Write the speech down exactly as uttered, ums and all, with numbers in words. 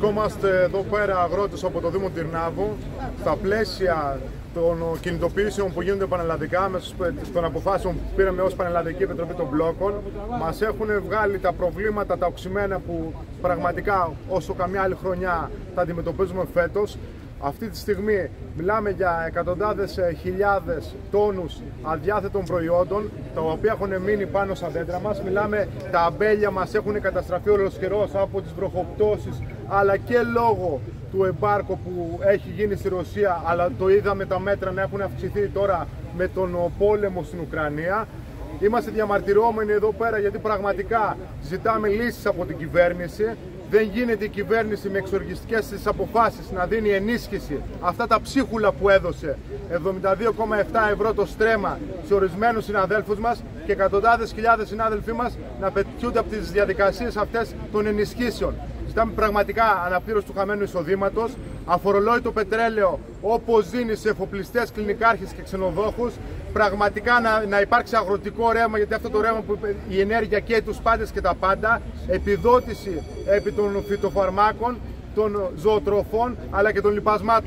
Βρισκόμαστε εδώ πέρα αγρότες από το Δήμο Τυρνάβου στα πλαίσια των κινητοποιήσεων που γίνονται πανελλαδικά μέσω των αποφάσεων που πήραμε ως Πανελλαδική Επιτροπή των Μπλόκων. Μας έχουν βγάλει τα προβλήματα, τα οξυμένα που πραγματικά όσο καμιά άλλη χρονιά θα αντιμετωπίζουμε φέτος. Αυτή τη στιγμή μιλάμε για εκατοντάδες χιλιάδες τόνους αδιάθετων προϊόντων, τα οποία έχουν μείνει πάνω στα δέντρα μας. Μιλάμε, τα αμπέλια μας έχουν καταστραφεί ολοσχερώς από τις βροχοπτώσεις, αλλά και λόγω του εμπάρκου που έχει γίνει στη Ρωσία, αλλά το είδαμε τα μέτρα να έχουν αυξηθεί τώρα με τον πόλεμο στην Ουκρανία. Είμαστε διαμαρτυρόμενοι εδώ πέρα γιατί πραγματικά ζητάμε λύσεις από την κυβέρνηση. Δεν γίνεται η κυβέρνηση με εξοργιστικές τις αποφάσεις να δίνει ενίσχυση. Αυτά τα ψίχουλα που έδωσε εβδομήντα δύο κόμμα επτά ευρώ το στρέμμα σε ορισμένους συναδέλφους μας και εκατοντάδες χιλιάδες συνάδελφοί μας να πετιούνται από τις διαδικασίες αυτές των ενισχύσεων. Ζητάμε πραγματικά αναπλήρωση του χαμένου εισοδήματος, αφορολόγητο πετρέλαιο όπως δίνει σε εφοπλιστές, κλινικάρχες και ξενοδόχους. Πραγματικά να, να υπάρξει αγροτικό ρεύμα, γιατί αυτό το ρεύμα που η ενέργεια καίει τους πάντες και τα πάντα. Επιδότηση επί των φυτοφαρμάκων, των ζωοτροφών αλλά και των λιπασμάτων.